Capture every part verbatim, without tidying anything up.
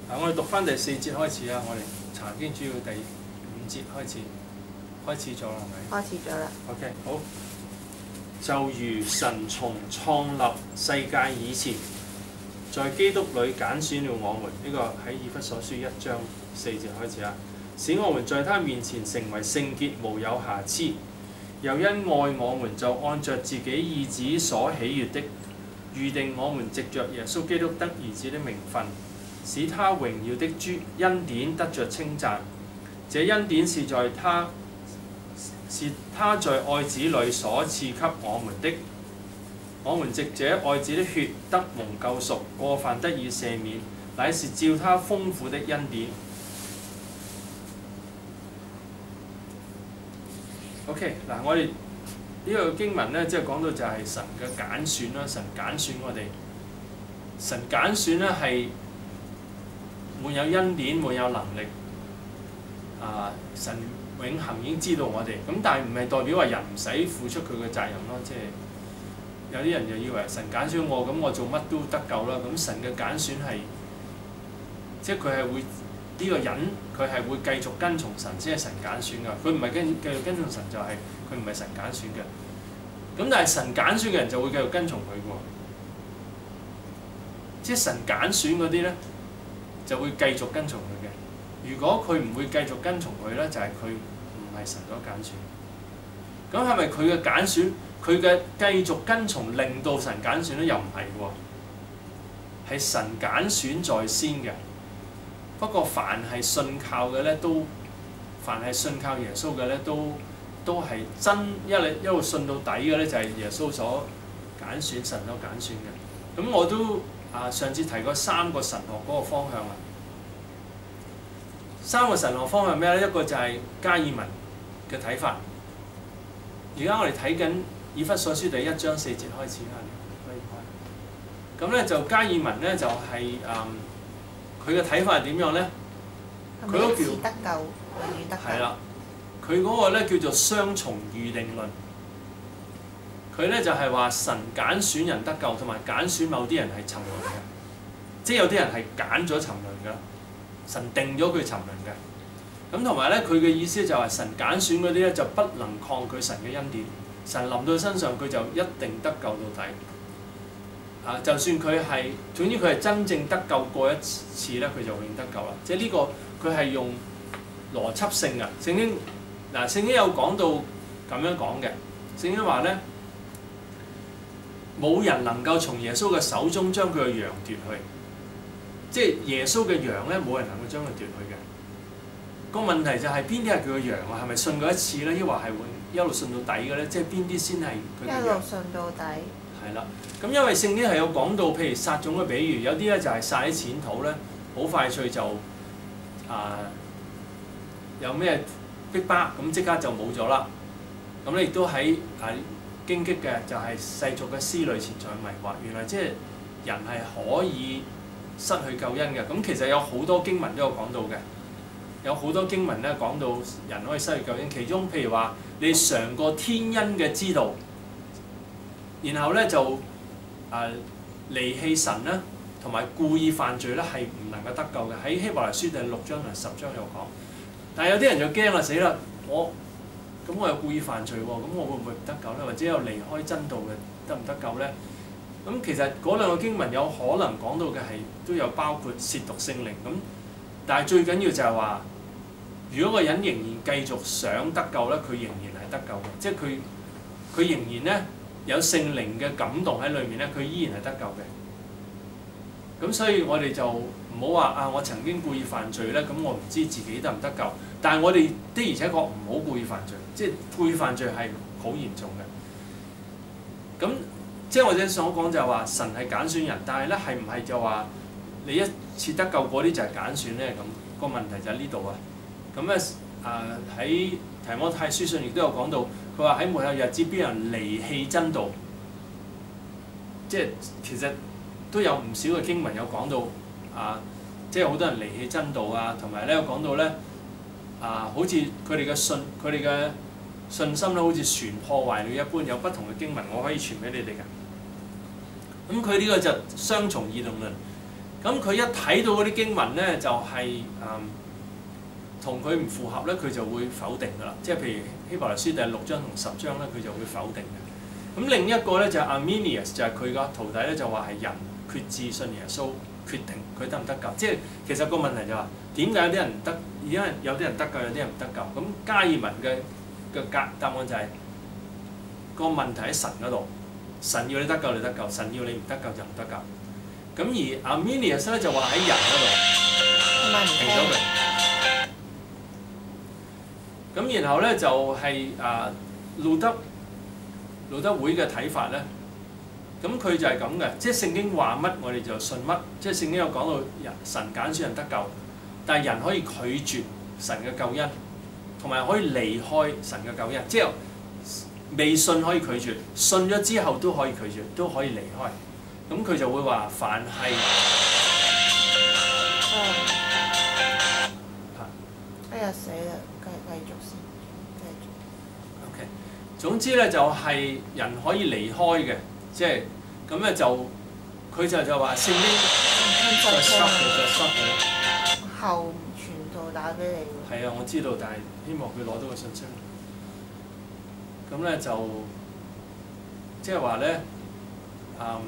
嗱，我哋讀翻第四節開始啊，我哋查經主要第五節開始，開始咗啦，係咪？ 開始咗啦。 OK， 好。就如神從創立世界以前，在基督裏揀選了我們，呢、這個喺以弗所書一章四節開始啊，使我們在他面前成為聖潔，無有瑕疵。又因愛我們，就按着自己意旨所喜悅的，預定我們藉着耶穌基督得兒子的名分，使他榮耀的諸恩典得着稱讚。這恩典是在他是他在愛子裏所賜給我們的。我們藉這愛子的血得蒙救贖，過犯得以赦免，乃是照他豐富的恩典。OK， 嗱，我哋呢個經文咧，即係講到就係神嘅揀選啦，神揀選我哋，神揀選咧係滿有恩典、滿有能力。啊，神永恆已經知道我哋，咁但係唔係代表話人唔使付出佢嘅責任咯，即係有啲人就以為神揀選我，咁我做乜都得救啦。咁神嘅揀選係，即係佢係會呢、這個人，佢係會繼續跟從神先係神揀選㗎。佢唔係跟繼續跟從神就係佢唔係神揀選嘅。咁但係神揀選嘅人就會繼續跟從佢㗎喎。即係神揀選嗰啲咧，就會繼續跟從佢嘅。如果佢唔會繼續跟從佢咧，就係佢唔係神所揀選。咁係咪佢嘅揀選，佢嘅繼續跟從令到神揀選咧？又唔係喎，係神揀選在先嘅。不過凡係信靠嘅咧，都凡係信靠耶穌嘅咧，都都係真一嚟一路信到底嘅咧，就係耶穌所揀選，神所揀選嘅。咁我都啊上次提過三個神學嗰個方向啊。三個神學方向咩咧？一個就係加爾文嘅睇法。而家我哋睇緊以弗所書第一章四節開始啦，可以開。咁咧就加爾文咧就係、是、誒，佢嘅睇法係點樣咧？佢嗰叫得救，永遠得救。 係啦，佢嗰個咧叫做雙重預定論。佢咧就係、是、話神揀選人得救，同埋揀選某啲人係沉淪嘅，即係有啲人係揀咗沉淪㗎。神定咗佢沉淪嘅，咁同埋咧，佢嘅意思就係神揀選嗰啲咧就不能抗拒神嘅恩典，神臨到身上佢就一定得救到底。啊，就算佢係，總之佢係真正得救過一次咧，佢就永遠得救啦。即係呢個佢係用邏輯性嘅。聖經嗱，聖經有講到咁樣講嘅，聖經話咧，冇人能夠從耶穌嘅手中將佢嘅羊奪去。即係耶穌嘅羊咧，冇人能夠將佢奪去嘅。個問題就係邊啲係佢嘅羊啊？係咪信過一次咧？抑或係會一路信到底嘅咧？即係邊啲先係佢嘅羊？ 一路信到底。係啦，咁因為聖經係有講到，譬如撒種嘅比喻，有啲咧就係撒喺淺土咧，好快脆就啊有咩逼迫，咁即刻就冇咗啦。咁咧亦都喺係荊棘嘅，就係世俗嘅思慮、錢財迷惑。原來即係人係可以失去救恩嘅。咁其實有好多經文都有講到嘅，有好多經文咧講到人可以失去救恩。其中譬如話你嘗過天恩嘅知道，然後咧就誒、呃、離棄神啦，同埋故意犯罪咧係唔能夠得救嘅。喺希伯來書第六章同十章有講。但係有啲人就驚啦，死啦！我咁我又故意犯罪喎，咁我會唔會唔得救咧？或者有離開真道嘅得唔得救咧？咁其實嗰兩個經文有可能講到嘅係都有包括褻瀆聖靈咁，但係最緊要就係話，如果個人仍然繼續想得救咧，佢仍然係得救嘅，即係佢佢仍然咧有聖靈嘅感動喺裏面咧，佢依然係得救嘅。咁所以我哋就唔好話啊，我曾經故意犯罪咧，咁我唔知自己得唔得救。但係我哋的而且確唔好故意犯罪，即係故意犯罪係好嚴重嘅。咁即係我哋所講就係話神係揀選人，但係咧係唔係就話你一次得救嗰啲就係揀選咧？咁、個問題就喺呢度啊。咁咧啊喺提摩太書信亦都有講到，佢話喺末後日子邊有人離棄真道，即係其實都有唔少嘅經文有講到啊，即係好多人離棄真道啊，同埋咧有講到咧。啊，好似佢哋嘅信，佢哋嘅信心咧，好似船破壞了一般，有不同嘅經文，我可以傳俾你哋嘅。咁佢呢個就雙重異動論， 咁佢一睇到嗰啲經文咧，就係誒同佢唔符合咧，佢就會否定㗎啦。即係譬如希伯來書第六章同十章咧，佢就會否定嘅。咁另一個咧就係 Arminius，就係佢個徒弟咧就話係人決志信耶穌，決定佢得唔得救。即係其實個問題就話點解有啲人唔得，而家有啲人得救，有啲人唔得救。咁加爾文嘅嘅答答案就係、是、個問題喺神嗰度，神要你得救你得救，神要你唔得救就唔得救。咁而 Arminius 咧就話喺人嗰度停咗佢。咁然後咧就係、是、啊路德路德會嘅睇法咧，咁佢就係咁嘅，即係聖經話乜我哋就信乜，即係聖經有講到人神揀選人得救，但係人可以拒絕神嘅救恩，同埋可以離開神嘅救恩，即係未信可以拒絕，信咗之後都可以拒絕，都可以離開。咁佢就會話凡係， 嗯，哎呀死啦！繼繼續先，繼續。 OK，總之咧就係、是、人可以離開嘅，即係咁咧就佢就就話聖經再 stop 佢，再 stop 佢。 後傳道打俾你喎。 係啊，我知道，但係希望佢攞到個信息。咁咧就即係話咧，嗯。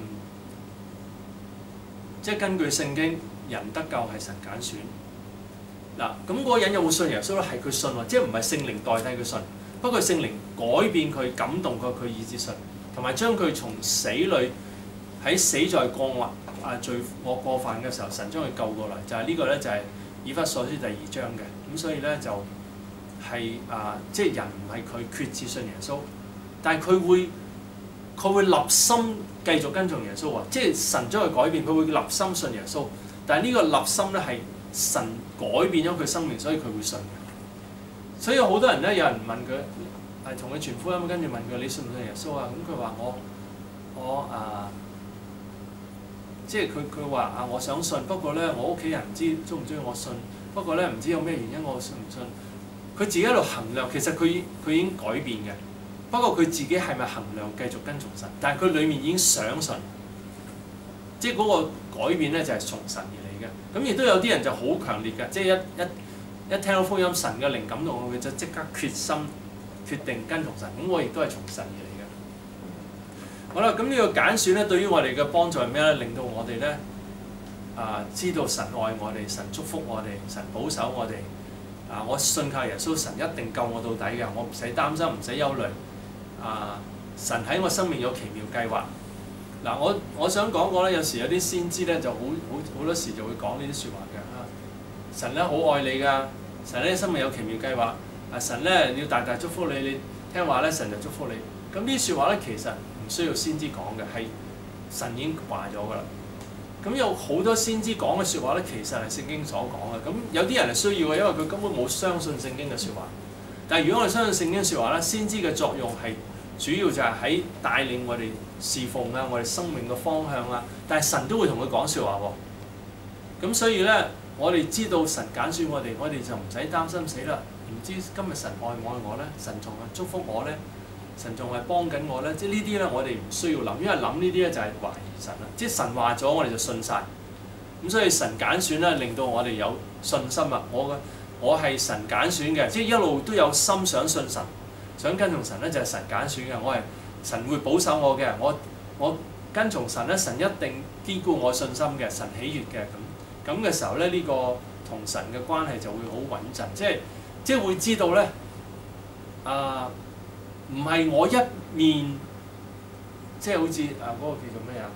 即係根據聖經，人得救係神揀選。嗱，咁嗰個人有冇信耶穌咧？係佢信喎，即係唔係聖靈代替佢信。不過聖靈改變佢、感動佢，佢以致信，同埋將佢從死裏喺死在過惡啊罪惡過犯嘅時候，神將佢救過嚟。就係、是、呢個咧，就係以弗所書第二章嘅。咁所以咧就係、是、啊，即係人唔係佢決志信耶穌，但係佢會佢會立心。繼續跟從耶穌喎，即係神將佢改變，佢會立心信耶穌。但係呢個立心咧係神改變咗佢生命，所以佢會信嘅。所以有好多人咧，有人問佢係同佢傳福音，跟住問佢你信唔信耶穌啊？咁佢話我我啊，即係佢佢話啊，我想信，不過咧我屋企人唔知中唔中意我信，不過咧唔知有咩原因我信唔信。佢自己喺度衡量，其實佢佢已經改變嘅。不過佢自己係咪衡量繼續跟從神？但係佢裡面已經想信，即係嗰個改變咧就係從神而嚟嘅。咁亦都有啲人就好強烈嘅，即係一一一聽到福音，神嘅靈感動佢就即刻決心決定跟從神。咁我亦都係從神而嚟嘅。好啦，咁呢個揀選咧對於我哋嘅幫助係咩咧？令到我哋咧啊知道神愛我哋，神祝福我哋，神保守我哋。啊，我信靠耶穌，神一定救我到底嘅，我唔使擔心，唔使憂慮。啊！神喺我生命有奇妙計劃。嗱、啊，我我想講過咧，有時有啲先知咧就好好好多時就會講呢啲説話嘅啊。神咧好愛你㗎，神咧生命有奇妙計劃。啊，神咧要大大祝福你，你聽話咧，神就祝福你。咁呢啲説話咧其實唔需要先知講嘅，係神已經話咗㗎啦。咁有好多先知講嘅説話咧，其實係聖經所講嘅。咁有啲人係需要嘅，因為佢根本冇相信聖經嘅説話。但係如果我哋相信聖經説話咧，先知嘅作用係主要就係喺帶領我哋侍奉啊，我哋生命嘅方向啊。但係神都會同佢講説話喎。咁所以咧，我哋知道神揀選我哋，我哋就唔使擔心死啦。唔知今日神愛唔愛我咧？神仲係祝福我咧？神仲係幫緊我咧？即係呢啲咧，我哋唔需要諗，因為諗呢啲咧就係懷疑神啦。即係神話咗，我哋就信晒。咁所以神揀選咧，令到我哋有信心啊！我嘅我係神揀選嘅，即係一路都有心想信神，想跟從神咧，就係神揀選嘅。我係神會保守我嘅，我我跟從神咧，神一定堅固我信心嘅，神喜悅嘅。咁咁嘅時候咧，呢個同神嘅關係就會好穩陣，即係即係會知道咧，啊唔係我一面，即係好似啊嗰個叫做咩啊？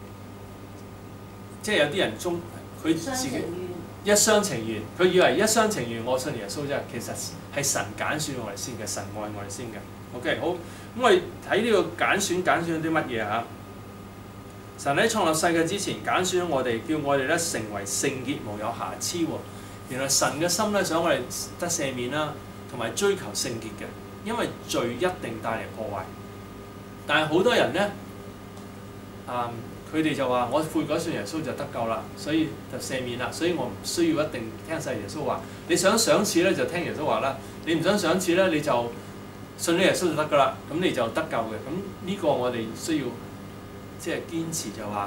即係有啲人中佢自己。一廂情願，佢以為一廂情願，我信耶穌啫。其實係神揀選我哋先嘅，神愛我哋先嘅。OK， 好，咁我哋睇呢個揀選，揀選啲乜嘢嚇？神喺創立世界之前揀選我哋，叫我哋咧成為聖潔無有瑕疵喎。原來神嘅心咧想我哋得赦免啦，同埋追求聖潔嘅，因為罪一定帶嚟破壞。但係好多人咧，啊、嗯。佢哋就話：我悔改信耶穌就得救啦，所以就赦免啦。所以我唔需要一定聽晒耶穌話。你想賞賜咧就聽耶穌話啦，你唔想賞賜咧你就信咗耶穌就得噶啦，咁你就得救嘅。咁呢個我哋需要即係堅持就話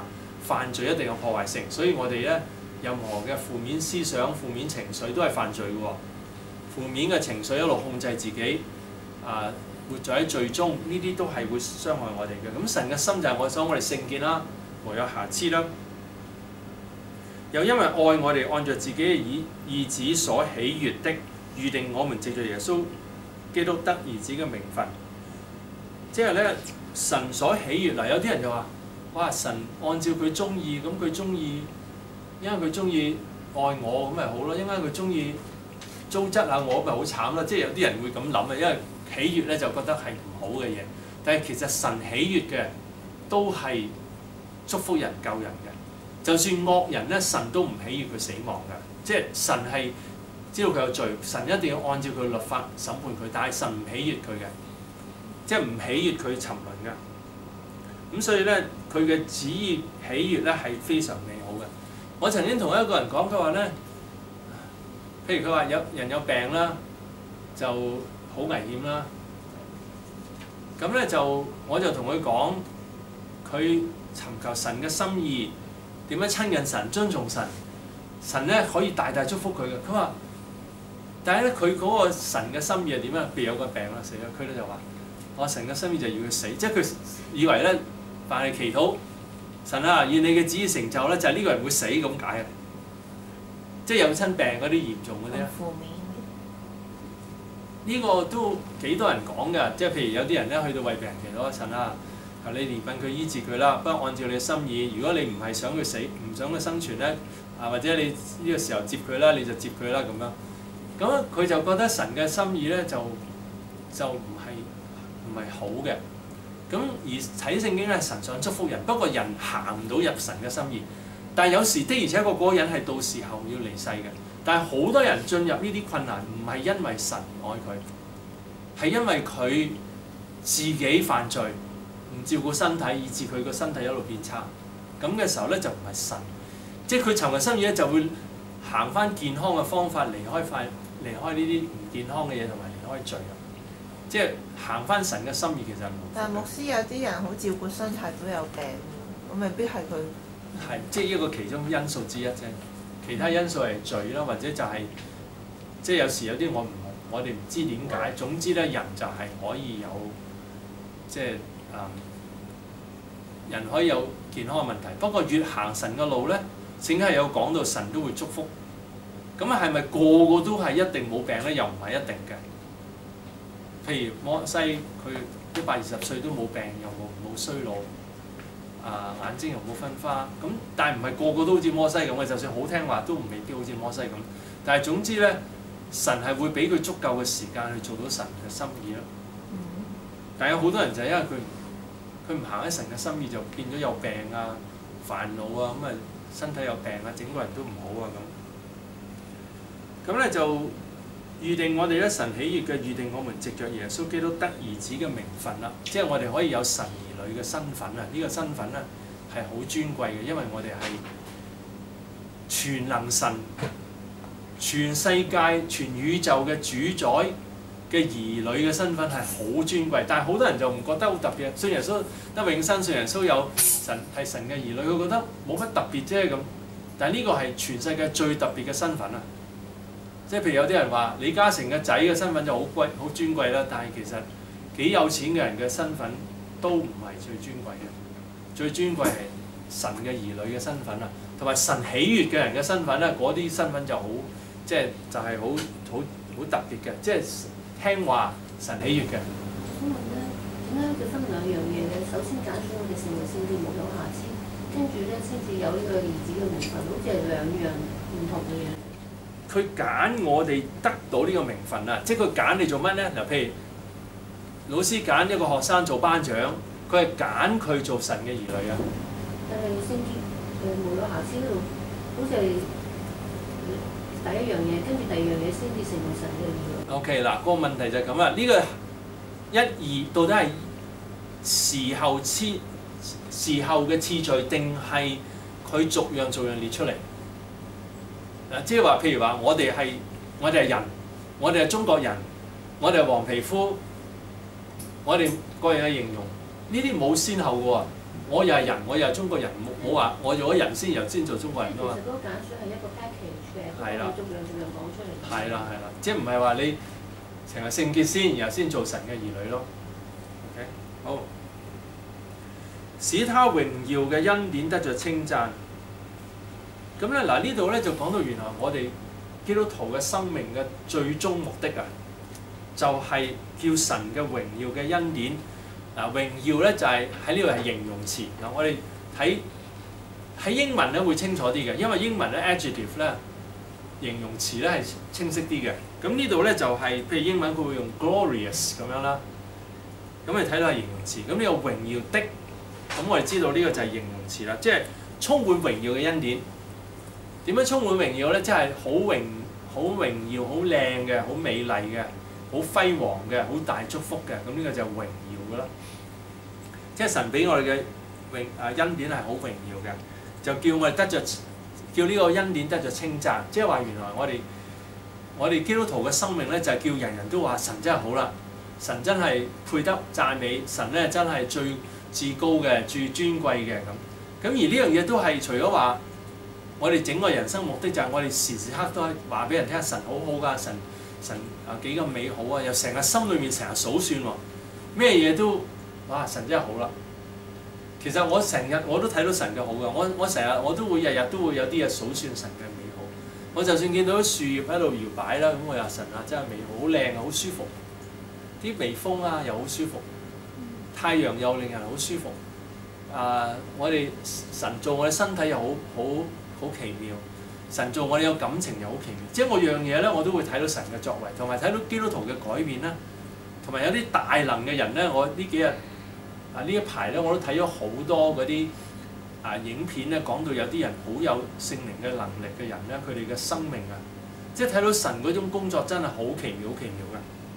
犯罪一定有破壞性，所以我哋咧任何嘅負面思想、負面情緒都係犯罪嘅喎。負面嘅情緒一路控制自己，啊、呃，活在喺罪中，呢啲都係會傷害我哋嘅。咁神嘅心就係我想我哋聖潔啦，無有瑕疵啦。又因為愛我哋，按照自己嘅意意旨所喜悅的，預定我們藉著耶穌基督得兒子嘅名分。即係咧，神所喜悅嗱，有啲人就話：哇！神按照佢中意，咁佢中意，因為佢中意愛我，咁咪好咯。因為佢中意糟質下我，咪好慘啦。即係有啲人會咁諗啊，因為喜悅咧就覺得係唔好嘅嘢。但係其實神喜悅嘅都係祝福人救人嘅。就算惡人咧，神都唔喜悅佢死亡㗎。即係神係知道佢有罪，神一定要按照佢律法審判佢，但係神唔喜悅佢嘅。即係唔喜悅佢沉淪㗎，咁所以咧佢嘅旨意喜悅咧係非常美好嘅。我曾經同一個人講，佢話咧，譬如佢話有人有病啦，就好危險啦，咁咧就我就同佢講，佢尋求神嘅心意，點樣親近神、遵從神，神咧可以大大祝福佢嘅。佢話，但係咧佢嗰個神嘅心意係點啊？譬如有個病啦，死咗，佢咧就話。我神嘅心意就要佢死，即係佢以為咧，凡係祈禱神啊，願你嘅旨意成就咧，就係、是、呢個人會死咁解啊！即係有親病嗰啲嚴重嗰啲咧， 負面呢個都幾多人講㗎。即係譬如有啲人咧去到為病人祈禱，神啊，求你憐憫佢醫治佢啦，不過按照你嘅心意，如果你唔係想佢死，唔想佢生存咧，啊或者你呢個時候接佢啦，你就接佢啦咁樣。咁佢就覺得神嘅心意咧就就唔係。唔係好嘅，咁而睇聖經咧，神想祝福人，不過人行唔到入神嘅心意。但係有時的而且確嗰個人係到時候要離世嘅。但係好多人進入呢啲困難，唔係因為神唔愛佢，係因為佢自己犯罪，唔照顧身體，以致佢個身體一路變差。咁嘅時候咧就唔係神，即係佢尋求心意咧就會行翻健康嘅方法，離開快離開呢啲唔健康嘅嘢，同埋離開罪。即係行翻神嘅心意，其實係冇。 但係牧師有啲人好照顧身體都有病，咁未必係佢。 係，即係一個其中因素之一啫。其他因素係罪啦，或者就係、是、即係有時有啲我唔我哋唔知點解。總之咧，人就係可以有即係啊、嗯，人可以有健康嘅問題。不過越行神嘅路咧，聖經係有講到神都會祝福。咁啊，係咪個個都係一定冇病咧？又唔係一定嘅。譬如摩西，佢一百二十歲都冇病，又冇冇衰老，啊眼睛又冇分花，咁但係唔係個個都好似摩西咁嘅，就算好聽話都唔未必好似摩西咁。但係總之咧，神係會俾佢足夠嘅時間去做到神嘅心意咯。但係有好多人就係因為佢佢唔行喺神嘅心意，就變咗有病啊、煩惱啊，咁啊身體有病啊，整個人都唔好啊咁。咁咧就。預定我哋咧神喜悅嘅預定，我們藉著耶穌基督得兒子嘅名分啦，即係我哋可以有神兒女嘅身份啊！呢、這個身份咧係好尊貴嘅，因為我哋係全能神、全世界、全宇宙嘅主宰嘅兒女嘅身份係好尊貴，但係好多人就唔覺得好特別。信耶穌得永生，信耶穌有神係神嘅兒女，佢覺得冇乜特別啫咁。但係呢個係全世界最特別嘅身份啊！即係譬如有啲人話李嘉誠嘅仔嘅身份就好貴好尊貴啦，但係其實幾有錢嘅人嘅身份都唔係最尊貴嘅，最尊貴係神嘅兒女嘅身份啊，同埋神喜悅嘅人嘅身份咧，嗰啲身份就好即係就係好好好特別嘅，即係聽話神喜悅嘅。 想問咧，點解佢分兩樣嘢嘅？首先揀選我哋成為聖潔無有瑕疵，跟住咧先至有呢個兒子嘅名分，好似係兩樣唔同嘅嘢。 佢揀我哋得到呢個名分啊！即係佢揀你做乜咧？嗱，譬如老師揀一個學生做班長，佢係揀佢做神嘅兒女啊。 但係聖潔誒無有瑕疵嗰度，好似係第一樣嘢，跟住第二樣嘢先至成為神嘅兒女。 O K 嗱，個問題就係咁啦。呢、這個一二到底係時候次時候嘅次序，定係佢逐樣逐樣列出嚟？即係話，譬如話，我哋係我哋係人，我哋係中國人，我哋係黃皮膚，我哋各樣嘅形容，呢啲冇先後嘅喎。 我又係人，我又係中國人，冇冇話我做咗人先，然後先做中國人噶嘛。 其實嗰個揀選係一個 package 嘅， 係啦， 逐樣逐樣講出嚟。 係啦係啦，即係唔係話你成日聖潔先，然後先做神嘅兒女咯。OK， 好，使他榮耀嘅恩典得着稱讚。咁咧嗱，呢度咧就講到原來我哋基督徒嘅生命嘅最終目的啊，就係、是、叫神嘅榮耀嘅恩典。嗱，榮耀咧就係喺呢度係形容詞。嗱，我哋睇喺英文咧會清楚啲嘅，因為英文咧 adjective 咧形容詞咧係清晰啲嘅。咁呢度咧就係、是、譬如英文佢會用 glorious 咁樣啦。咁你睇到係形容詞。咁呢個榮耀的，咁我哋知道呢個就係形容詞啦，即係充滿榮耀嘅恩典。點樣充滿榮耀咧？即係好榮、好榮耀、好靚嘅、好美麗嘅、好輝煌嘅、好大祝福嘅。咁呢個就係榮耀㗎啦。即係神俾我哋嘅榮啊恩典係好榮耀嘅，就叫我哋得着，叫呢個恩典得着稱讚。即係話原來我哋我哋基督徒嘅生命咧，就係叫人人都話神真係好啦，神真係配得讚美，神咧真係最至高嘅、最尊貴嘅咁。咁而呢樣嘢都係除咗話。我哋整個人生目的就係我哋時時刻都係話俾人聽神好好㗎，神神啊幾咁美好啊，又成日心裏面成日數算喎，咩嘢都哇神真係好啦。其實我成日我都睇到神嘅好㗎，我我成日我都會日日都會有啲嘢數算神嘅美好。我就算見到啲樹葉喺度搖擺啦，咁我又神啊真係美好，好靚啊，好舒服。啲微風啊又好舒服，太陽又令人好舒服。啊，我哋神做我哋身體又好好。好奇妙，神做我哋有感情又好奇妙，即係我樣嘢咧，我都會睇到神嘅作為，同埋睇到基督徒嘅改變啦，同埋有啲大能嘅人咧，我呢幾日啊呢一排咧，我都睇咗好多嗰啲啊影片咧，講到有啲人好有聖靈嘅能力嘅人咧，佢哋嘅生命啊，即係睇到神嗰種工作真係好奇妙、好奇妙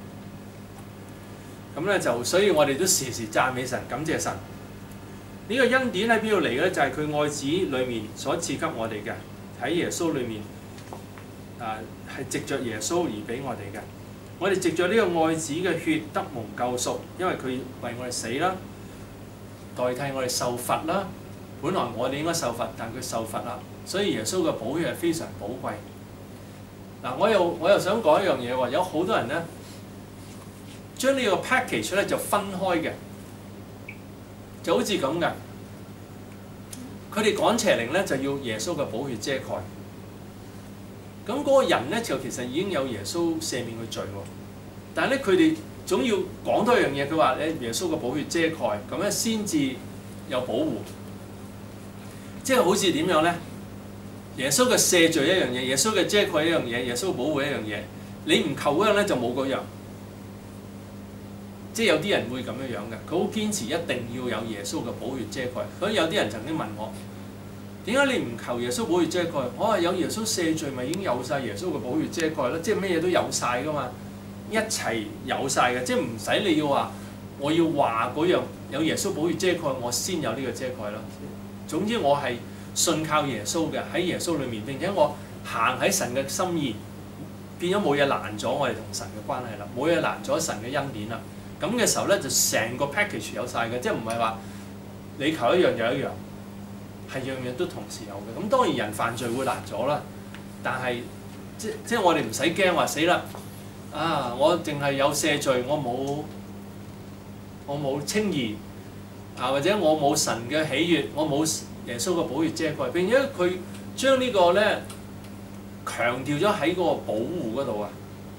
嘅。咁咧就，所以我哋都時時讚美神、感謝神。呢個恩典喺邊度嚟嘅咧？就係、是、佢愛子裏面所賜給我哋嘅，喺耶穌裏面啊，係藉着耶穌而俾我哋嘅。我哋藉着呢個愛子嘅血得蒙救贖，因為佢為我哋死啦，代替我哋受罰啦。本來我哋應該受罰，但佢受罰啦，所以耶穌嘅寶血係非常寶貴。嗱、啊，我又我又想講一樣嘢喎，有好多人咧將呢個 package 咧就分開嘅。就好似咁嘅，佢哋趕邪靈咧就要耶穌嘅寶血遮蓋。咁嗰個人咧就其實已經有耶穌赦免佢罪喎，但係咧佢哋總要講多一樣嘢，佢話咧耶穌嘅寶血遮蓋，咁咧先至有保護。即係好似點樣咧？耶穌嘅赦罪一樣嘢，耶穌嘅遮蓋一樣嘢，耶穌嘅保護一樣嘢。你唔求嗰樣咧就冇嗰樣。即係有啲人會咁樣樣嘅，佢好堅持一定要有耶穌嘅寶血遮蓋。所以有啲人曾經問我：點解你唔求耶穌寶血遮蓋？我話有耶穌赦罪，咪已經有晒耶穌嘅寶血遮蓋咯。即係咩嘢都有晒噶嘛，一齊有晒嘅，即係唔使你要話我要話嗰樣有耶穌寶血遮蓋，我先有呢個遮蓋咯。總之我係信靠耶穌嘅，喺耶穌裏面，並且我行喺神嘅心意，變咗冇嘢攔咗我哋同神嘅關係啦，冇嘢攔咗神嘅恩典啦。咁嘅時候咧，就成個 package 有晒嘅，即係唔係話你求一樣有一樣，係樣樣都同時有嘅。咁當然人犯罪會難咗啦，但係即即係我哋唔使驚話死啦，啊！我淨係有赦罪，我冇我冇稱義啊，或者我冇神嘅喜悅，我冇耶穌嘅寶血遮蓋。並且佢將呢個咧強調咗喺嗰個保護嗰度啊。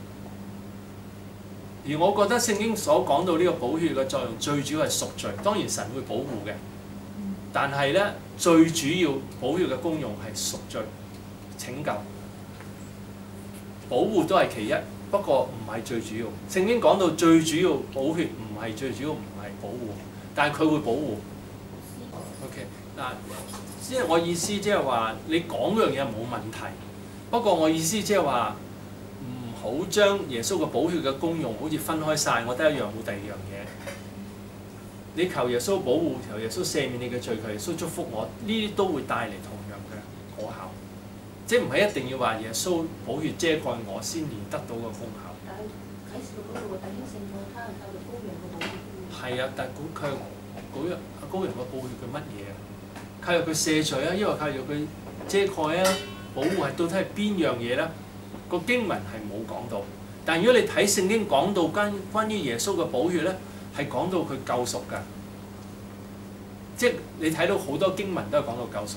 而我覺得聖經所講到呢個寶血嘅作用，最主要係贖罪。當然神會保護嘅，但係咧最主要寶血嘅功用係贖罪、拯救、保護都係其一，不過唔係最主要。聖經講到最主要寶血唔係最主要，唔係保護，但係佢會保護。OK 嗱，即係我意思即係話你講嗰樣嘢冇問題，不過我意思即係話。好將耶穌嘅寶血嘅功用好似分開晒，我得一樣冇第二樣嘢。你求耶穌保護，求耶穌赦免你嘅罪，求耶穌祝福我，呢啲都會帶嚟同樣嘅果效。即係唔係一定要話耶穌寶血遮蓋我先至得到個功效。 但係啟示錄嗰度弟兄聖徒，他係靠著羔羊嘅寶血。 係啊，但係佢嗰羔羊羔羊嘅寶血嘅乜嘢啊？靠住佢赦罪啊，抑或靠住佢遮蓋啊、保護係到底係邊樣嘢咧？個經文係冇講到，但如果你睇聖經講到關關於耶穌嘅寶血咧，係講到佢救贖㗎，即係你睇到好多經文都係講到救贖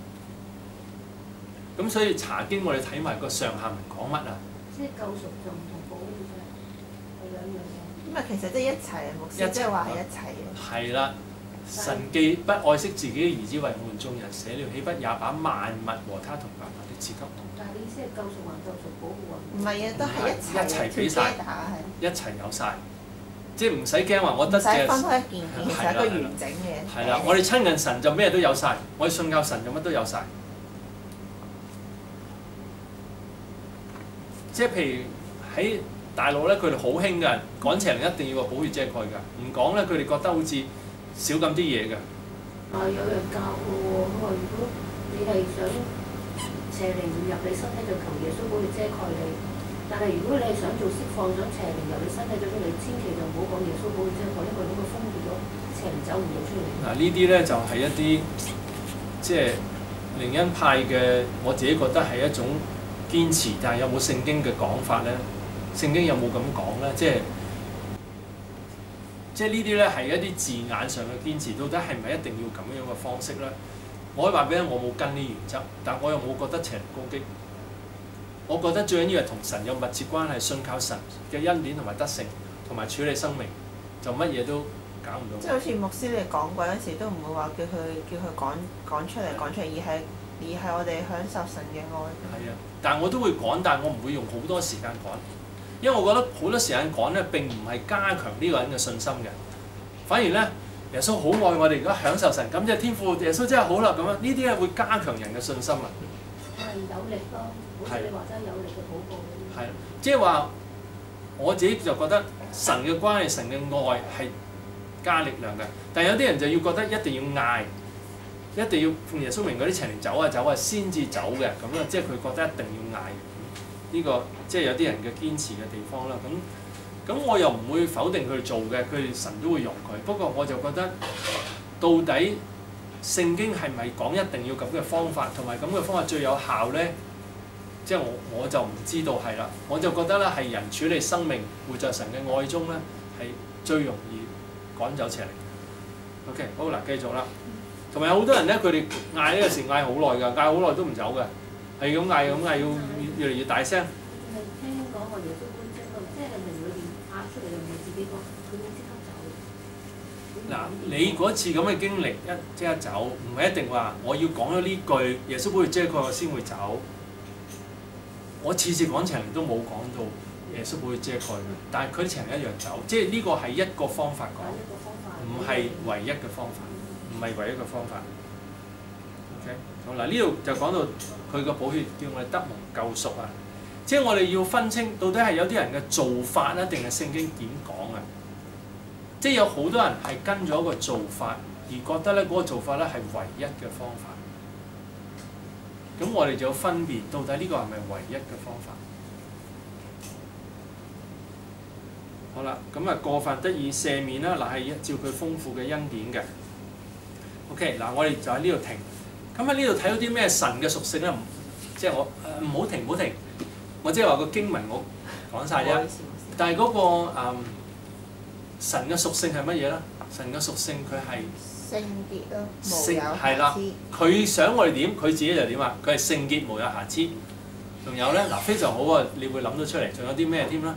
嘅。咁所以查經我哋睇埋個上下文講乜啊？ 即係救贖就唔同保護啫，係兩樣嘢。 咁啊，其實即係一齊啊，牧師即係話係一齊嘅。 係啦，神既不愛惜自己嘅兒子為我們眾人捨了，豈不也把萬物和他同白白的賜給我們？ 但係你意思係救贖還救贖，保護還？ 唔係啊，都係一齊一齊俾晒，一齊有晒，即係唔使驚話我得嘅。 唔使分開一件件，其實係一個完整嘅。 係啦，我哋親近神就咩都有晒，我哋信靠神就乜都有晒。即係譬如喺大陸咧，佢哋好興㗎，趕邪靈一定要個寶血遮蓋㗎，唔講咧，佢哋覺得好似少咁啲嘢㗎。 啊，有人教嘅喎，佢話如果你係想邪靈唔入你身體，就求耶穌寶血遮蓋你；但係如果你係想做釋放，想邪靈入你身體，就你千祈就唔好講耶穌寶血遮蓋，因為咁佢封住咗，邪靈走唔到出嚟。 嗱，呢啲咧就係一啲即係靈恩派嘅，我自己覺得係一種堅持，但係有冇聖經嘅講法咧？聖經有冇咁講咧？即係即係呢啲咧係一啲字眼上嘅堅持，到底係咪一定要咁樣嘅方式咧？我可以話俾你，我冇跟呢原則，但我又冇覺得邪靈攻擊。我覺得最緊要係同神有密切關係，信靠神嘅恩典同埋德性，同埋處理生命，就乜嘢都搞唔到。 即係好似牧師你講過嗰陣時，都唔會話叫佢叫佢講講出嚟講出嚟，而係而係我哋享受神嘅愛。 係啊，但係我都會講，但係我唔會用好多時間講。因為我覺得好多時間講咧，並唔係加強呢個人嘅信心嘅，反而咧耶穌好愛我哋，而家享受神，咁即係天父耶穌真係好啦咁樣，呢啲咧會加強人嘅信心啊。 係有力咯，好似你話齋有力嘅禱告。 係，即係話我自己就覺得神嘅關係、神嘅愛係加力量嘅，但係有啲人就要覺得一定要嗌，一定要奉耶穌名嗰啲邪靈走啊走啊先至走嘅咁樣，即係佢覺得一定要嗌。呢、這個即係有啲人嘅堅持嘅地方啦，咁咁我又唔會否定佢做嘅，佢神都會用佢。不過我就覺得，到底聖經係咪講一定要咁嘅方法，同埋咁嘅方法最有效咧？即係我我就唔知道係啦。我就覺得咧係人處理生命活在神嘅愛中咧，係最容易趕走邪靈。OK， 好嗱，繼續啦。同埋有好多人咧，佢哋嗌呢個時嗌好耐㗎，嗌好耐都唔走㗎。係咁嗌，咁嗌要越嚟越大聲。 係聽講話耶穌寶血遮蓋，即係靈裏邊壓出嚟，又唔係自己講，佢會即刻走。 嗱，你嗰次咁嘅經歷一即刻走，唔係一定話我要講咗呢句耶穌寶血遮蓋我先會走。我次次講邪靈都冇講到耶穌寶血遮蓋嘅，但係佢啲邪靈一樣走，即係呢個係一個方法講，唔係唯一嘅方法，唔係唯一嘅方法。OK， 好嗱，呢度就講到。佢個寶血叫我哋得蒙救贖啊！即係我哋要分清到底係有啲人嘅做法啊，定係聖經點講啊？即係有好多人係跟咗一個做法，而覺得咧嗰個做法咧係唯一嘅方法。咁我哋就要分辨到底呢個係咪唯一嘅方法？好啦，咁啊過犯得以赦免啦，嗱係照佢豐富嘅恩典嘅。OK，嗱我哋就喺呢度停。咁喺呢度睇到啲咩神嘅屬性咧？即係我唔好、呃、停，唔好停。我即係話個經文我講晒啫。但係嗰、那個、嗯、神嘅屬性係乜嘢咧？神嘅屬性佢係聖潔咯，無有係啦。佢想我哋點，佢自己就點啊？佢係聖潔無有瑕疵。仲有咧，嗱非常好啊！你會諗到出嚟，仲有啲咩添啦？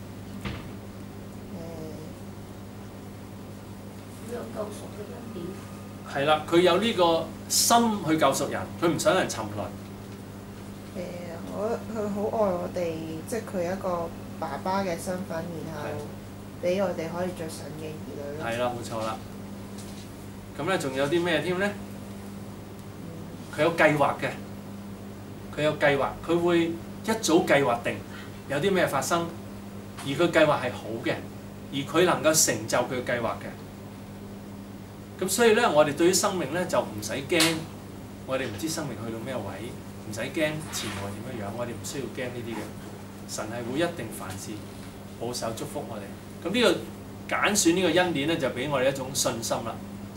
誒，有救贖嘅恩典。 係啦，佢有呢個心去救贖人，佢唔想人沉淪。 誒，我佢好愛我哋，即係佢一個爸爸嘅身份，然後俾我哋可以做神嘅兒女。 係啦，冇錯啦。咁咧，仲有啲咩添咧？佢有計劃嘅，佢有計劃，佢會一早計劃定有啲咩發生，而佢計劃係好嘅，而佢能夠成就佢嘅計劃嘅。咁所以咧，我哋對於生命咧就唔使驚，我哋唔知生命去到咩位，唔使驚前來點樣樣，我哋唔需要驚呢啲嘅。神係會一定凡事保守祝福我哋。咁呢個揀選呢個恩典咧，就俾我哋一種信心啦。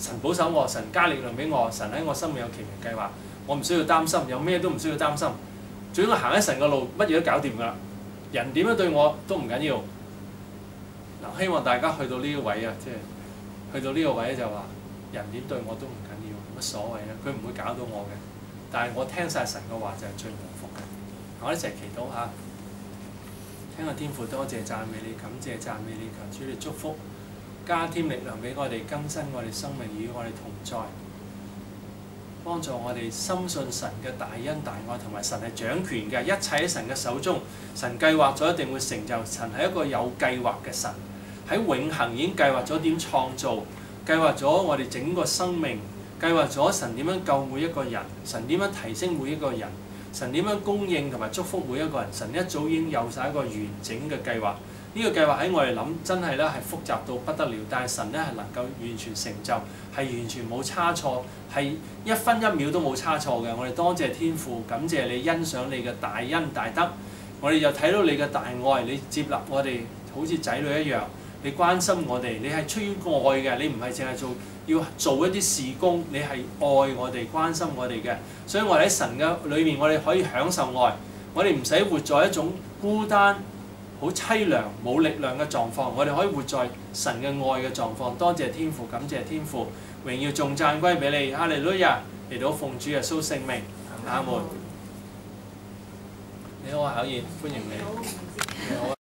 神保守我，神加力量俾我，神喺我生命有奇妙計劃，我唔需要擔心，有咩都唔需要擔心。總之我行喺神嘅路，乜嘢都搞掂㗎啦。人點樣對我都唔緊要。嗱，希望大家去到呢個位啊，即係去到呢個位就話，人點對我都唔緊要，冇乜所謂啊，佢唔會搞到我嘅。但係我聽晒神嘅話就係最蒙福嘅。我一齊祈禱下，聽個天父多謝讚美你，感謝讚美你，求主你祝福，加添力量俾我哋，更新我哋生命與我哋同在。幫助我哋深信神嘅大恩大愛，同埋神係掌權嘅，一切喺神嘅手中。神計劃咗一定會成就，神係一個有計劃嘅神，喺永恆已經計劃咗點創造，計劃咗我哋整個生命，計劃咗神點樣救每一個人，神點樣提升每一個人，神點樣供應同埋祝福每一個人。神一早已經有晒一個完整嘅計劃。呢個計劃喺我哋諗真係咧係複雜到不得了，但係神咧係能夠完全成就，係完全冇差錯，係一分一秒都冇差錯嘅。我哋多謝天父，感謝你欣賞你嘅大恩大德，我哋又睇到你嘅大愛，你接納我哋好似仔女一樣，你關心我哋，你係出於愛嘅，你唔係淨係做要做一啲事工，你係愛我哋、關心我哋嘅。所以我哋喺神嘅裏面，我哋可以享受愛，我哋唔使活在一種孤單、好凄涼、冇力量嘅狀況，我哋可以活在神嘅愛嘅狀況。多謝天父，感謝天父，榮耀頌讚歸俾你，哈利路亞！嚟到奉主耶穌聖名，阿門。你好啊，考燕，歡迎你。你好。